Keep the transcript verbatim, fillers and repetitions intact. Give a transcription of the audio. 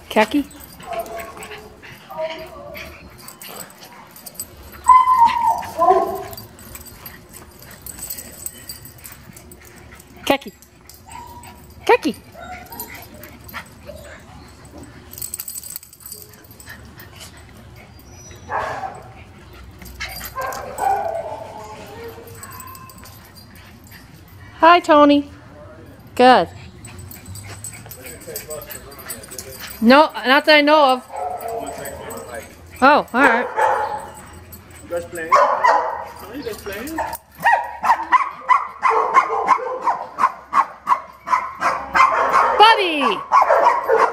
Khaki? Khaki. Khaki. Hi, Tony. Good. No, not that I know of. Oh, alright. You guys playing? Are you guys playing? Buddy!